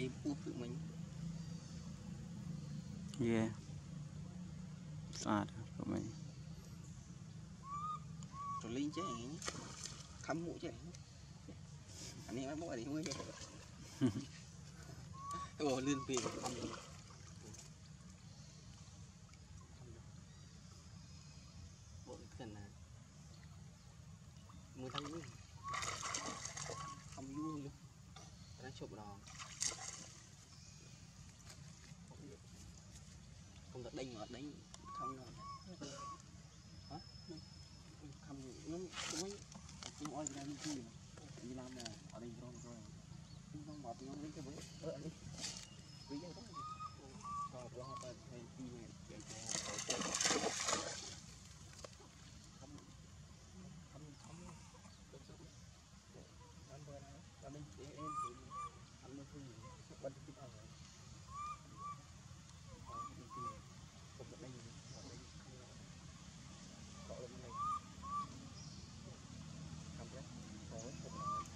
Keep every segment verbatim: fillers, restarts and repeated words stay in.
chế buộc tự mình yeah sao của mình rồi linh chế khăm mũi chế anh em bố này mới ồ liên về bộ cần là mua thằng vui không vui luôn nó chụp đòn không được đánh ở đánh không rồi hả không nó nó nó oi ra đi gì đi làm mà ở đây rồi rồi không mệt nó lấy cái bữa ở đây bây giờ đó còn lo tới hay đi về không không không anh bữa nay là mình em thì anh mới thương sắp bắn tiếp ở rồi không được đây ở đây cọ lên này cầm đấy có không nói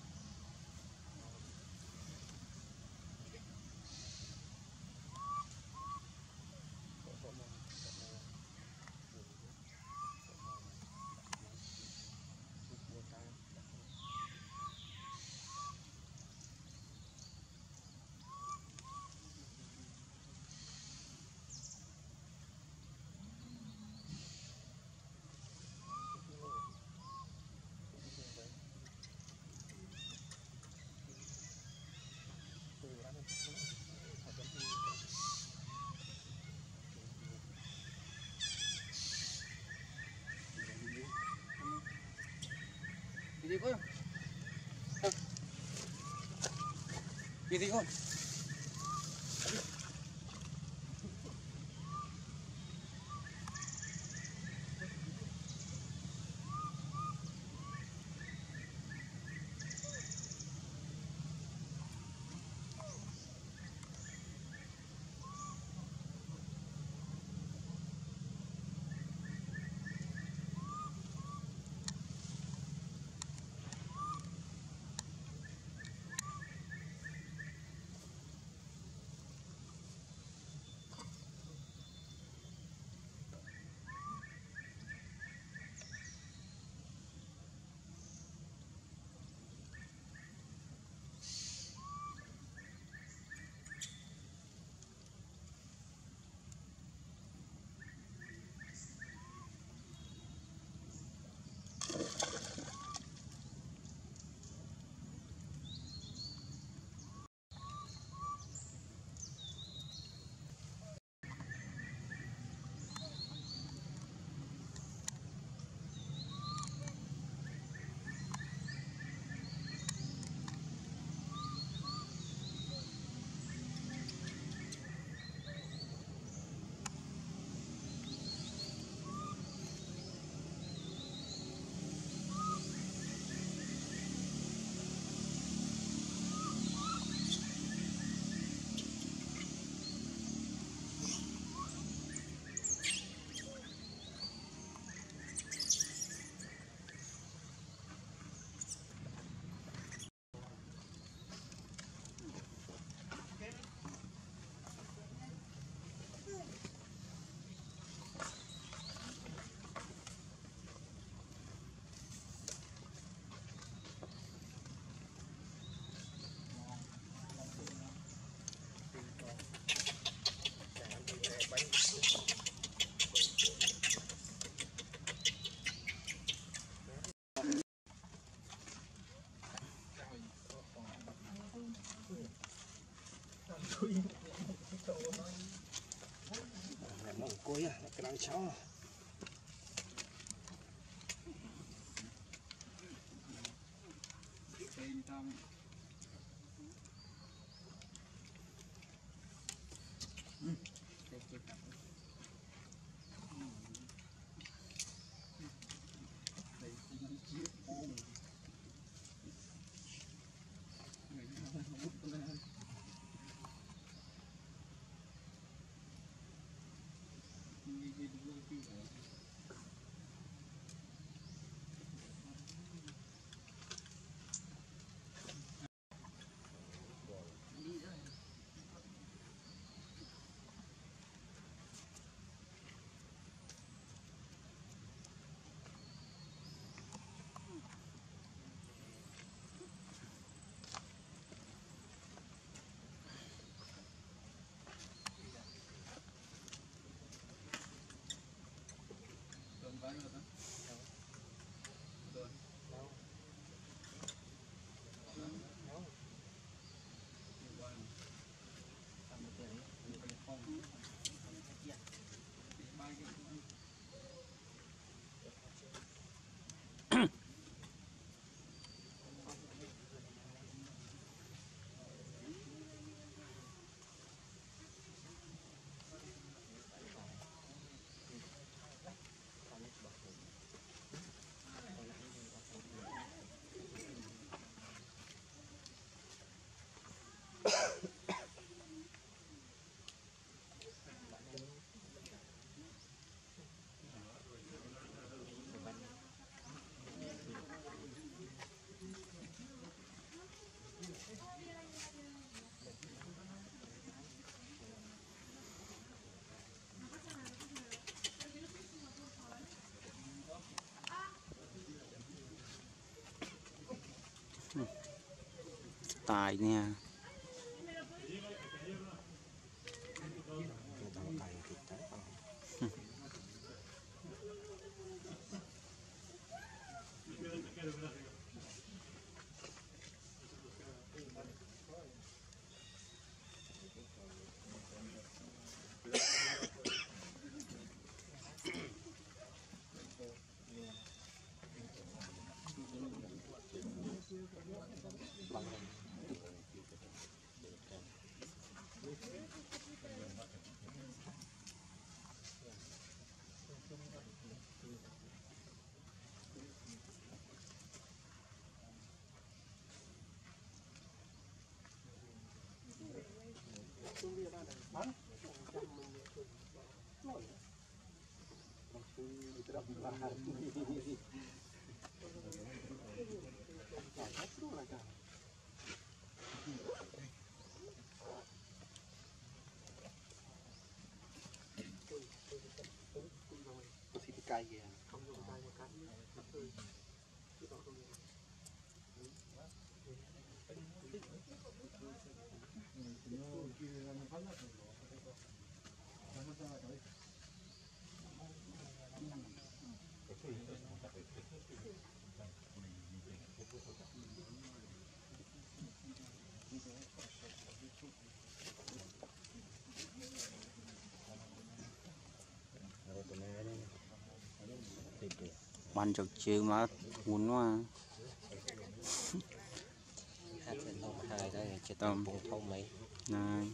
gì con gì gì con mỏng cối à cái đang cháu tài nha. Cay kìa. Ban chọc chiều mà muốn mà tôm này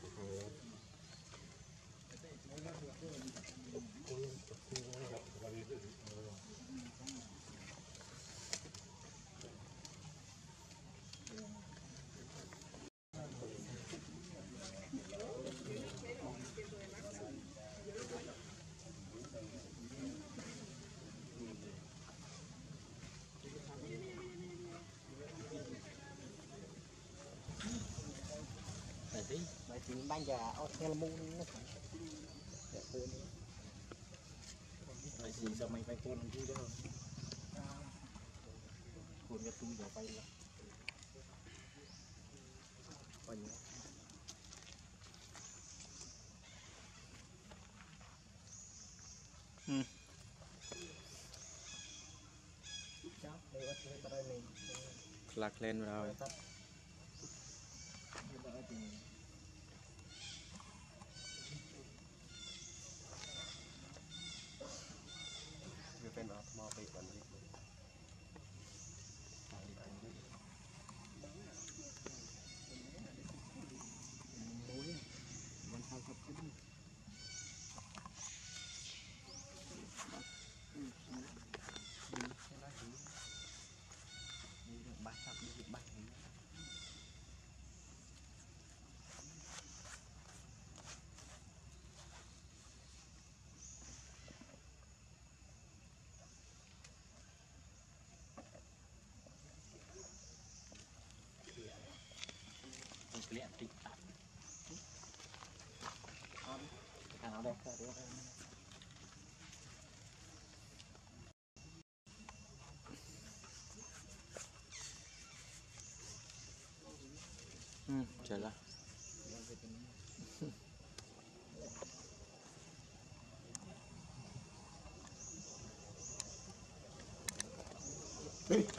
Mày thì bánh già ở theo môn nó mày thì sao mày phải con chứ đó con cái túi giờ bay là bánh lạc lên rồi. เป็นอมอไปก่อนนิดนึงมันทำกับขึ้นบัตรครับบัตรเลี้ยงติ๊กตักเอาได้ก็ได้อืมเจอละเฮ้ย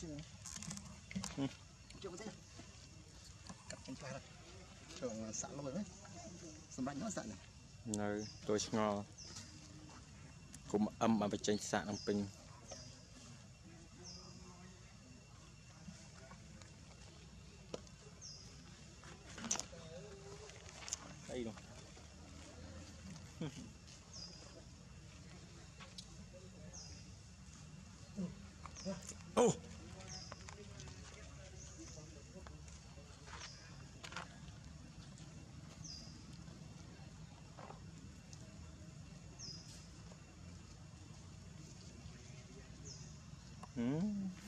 chưa chưa có thế cắt chân trái rồi trường sẵn luôn đấy sầm bánh nó sẵn này nơi tôi ngò cũng âm mà phải tranh sạn ông pin đây rồi ô ừ.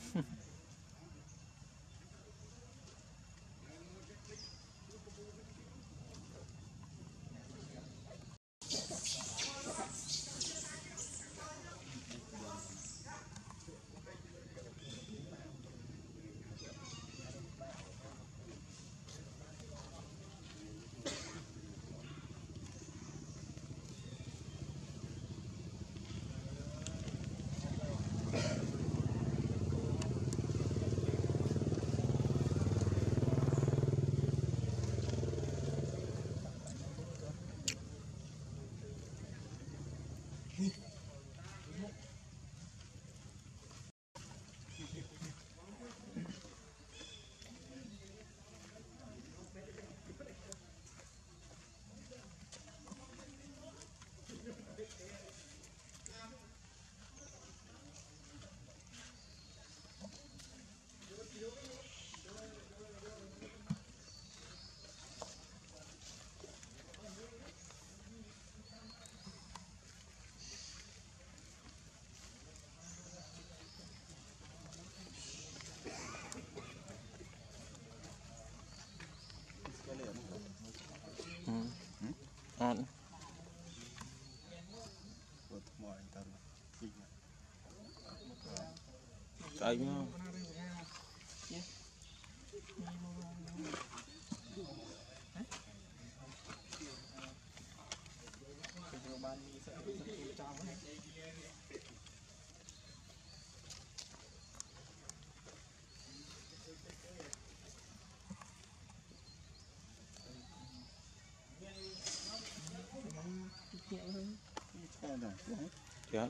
On. Tay nhau. Dạ.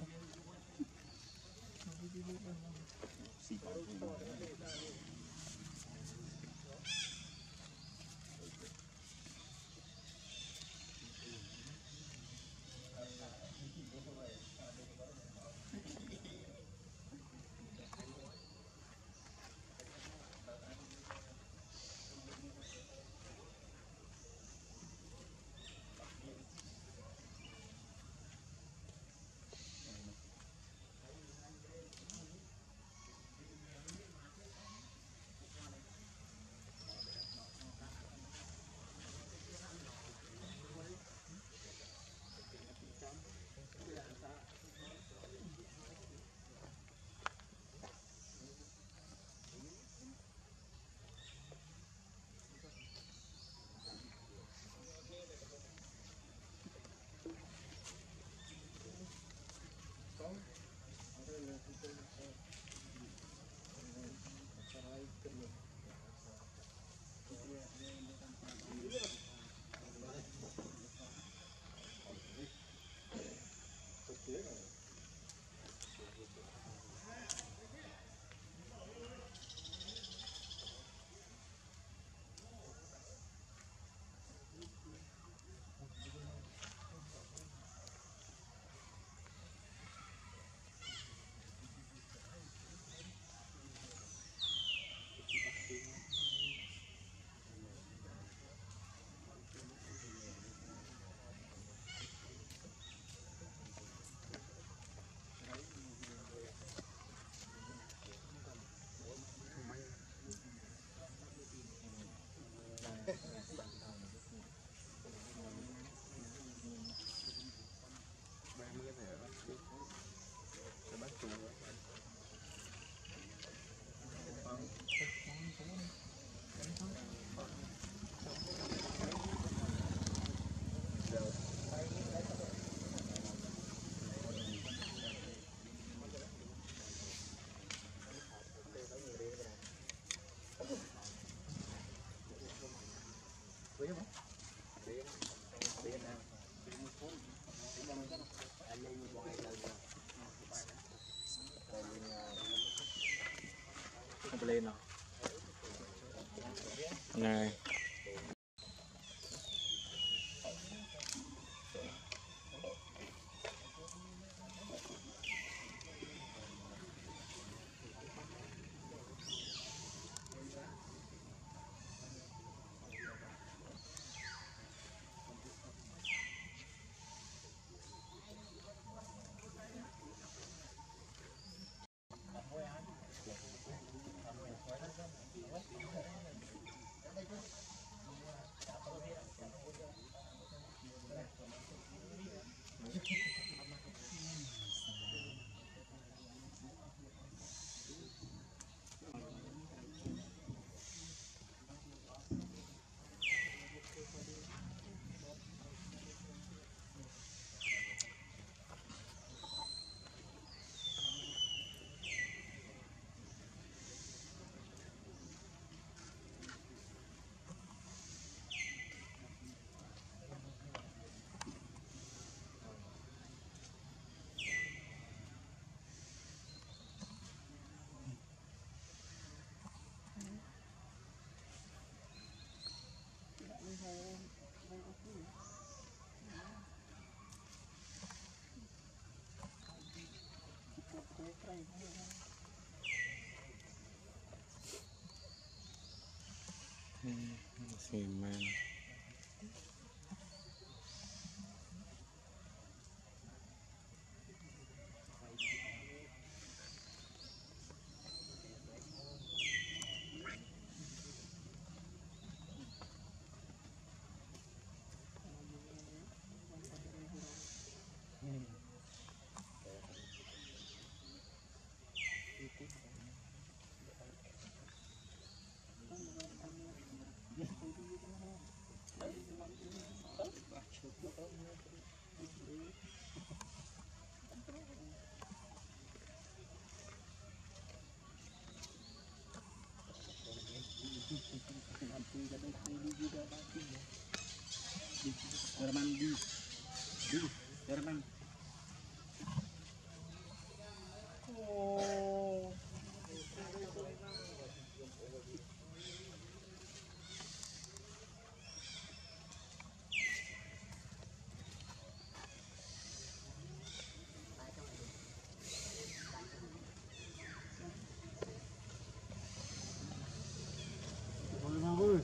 lên nó này xì men Jerman di di Jerman. Oh. Ôi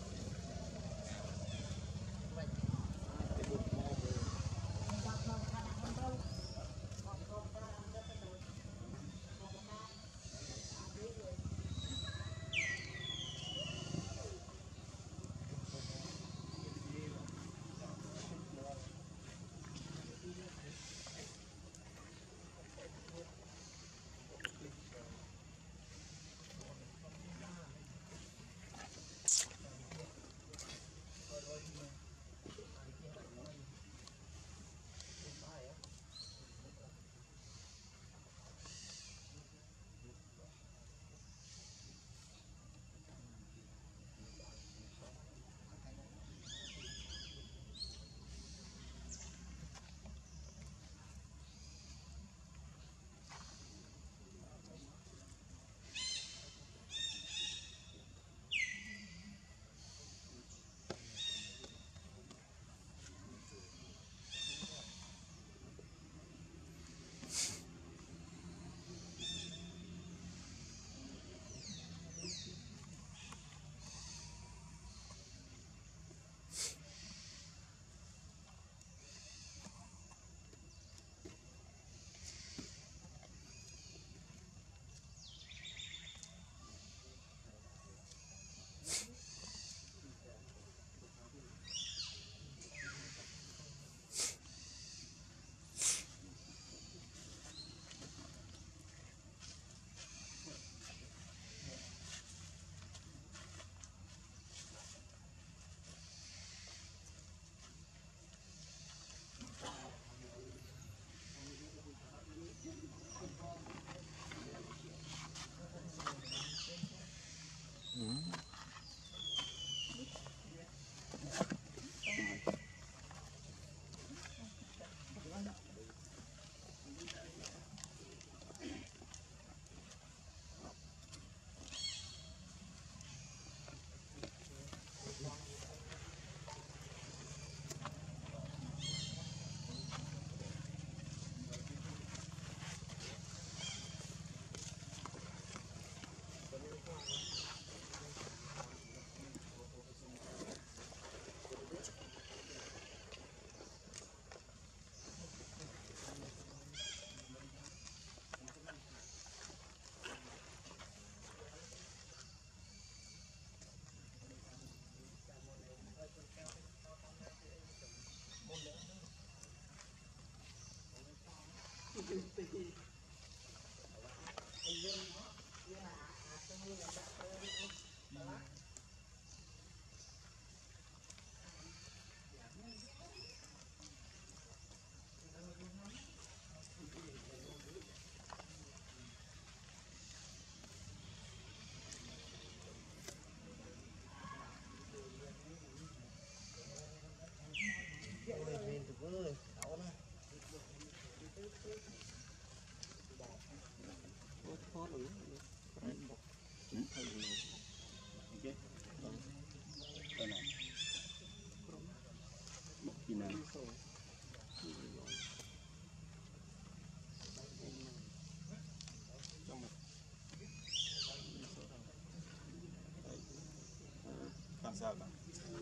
sao cả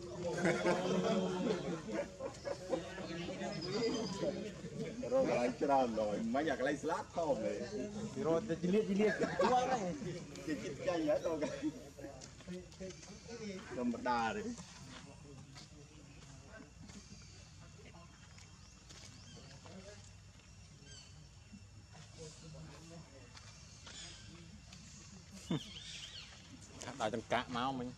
rồi lại tròn rồi mấy nhà lấy slab không này rồi chỉ liệt chỉ liệt quá này chỉ chỉ chay hết rồi rồi một đà đấy đại tầng cá máu mình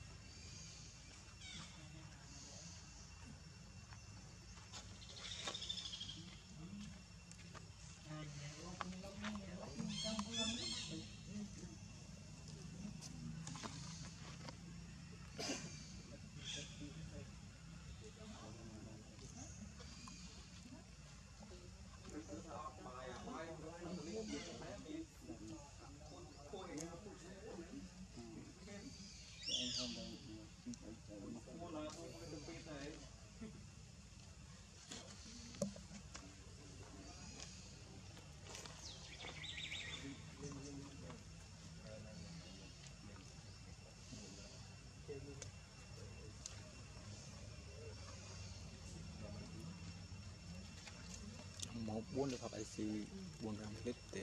một bốn được học i xê bốn trăm lít tiền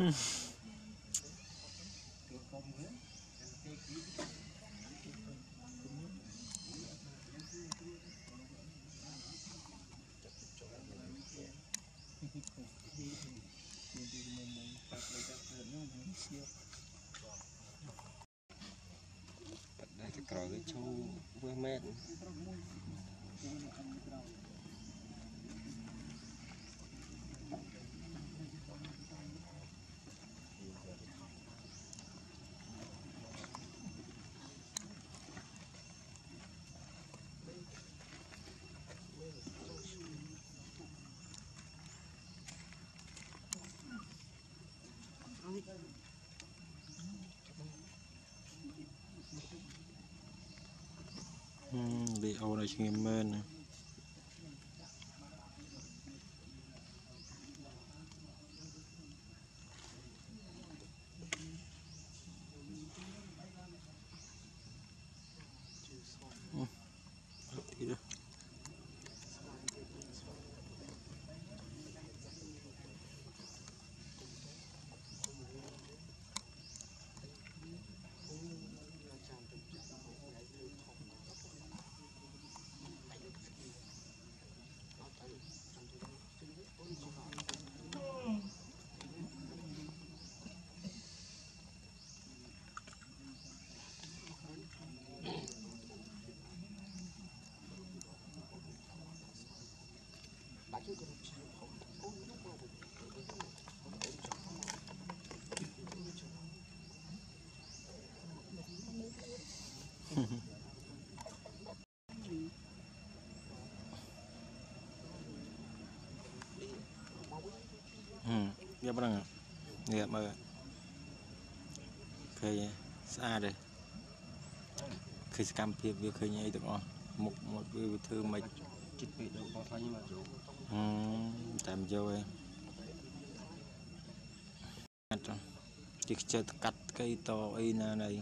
đây cái cỏ cái châu với mẹ bị ô này chỉ mên này. Thì đó. Hmm, dia pernah nggak lihat mah kayak xa đây khi cam phê việc khơi nhảy được không một một cái thứ mà chích bị đâu có thấy mà rồi tạm vô em chỉ chơi cắt cây to ấy này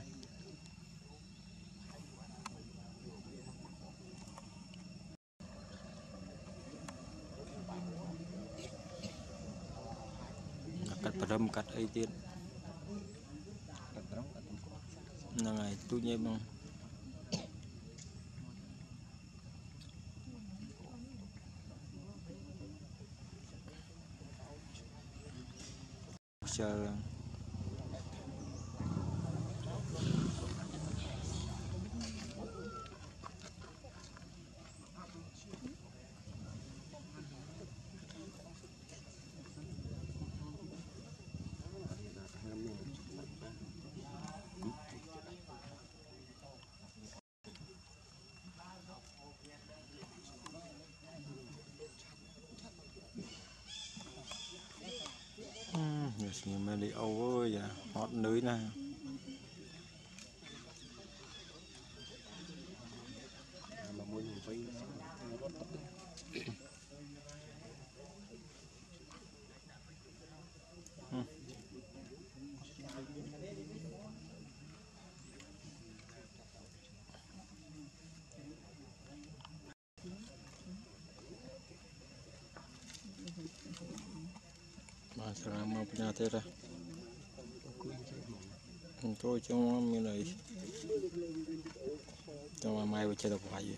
cắt râm cắt ấyទៀតហ្នឹងហើយទូចញ៉េបងខ្យល់nhưng mà đi âu ơi à hot nữ nè mà muốn phải selama punya tera untuk cuma milih cuma mai baca tak aja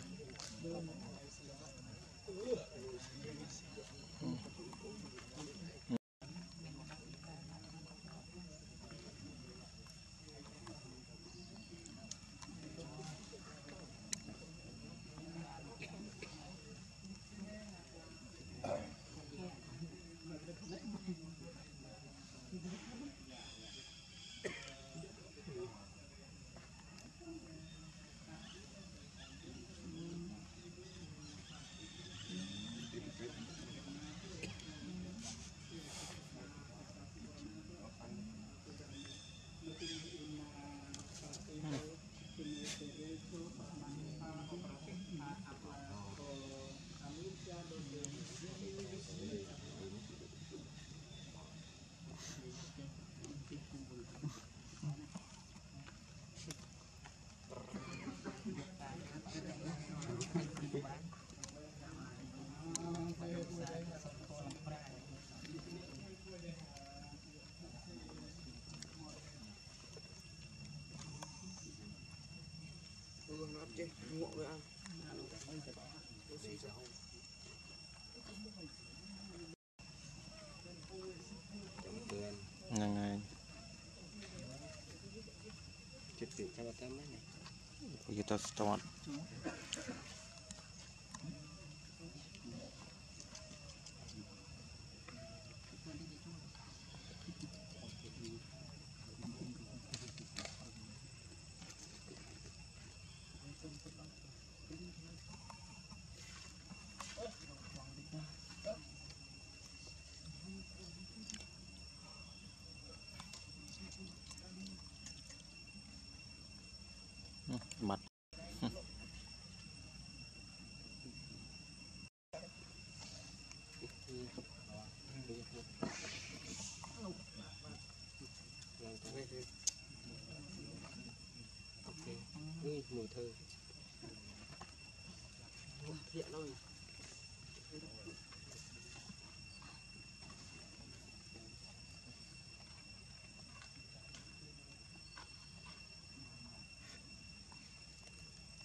Hấp chứ, ngộ với ăn. Năng ai Chết tiệt cho tao mấy này. kita start mặt Ok, mùi thơm. Thiện thôi.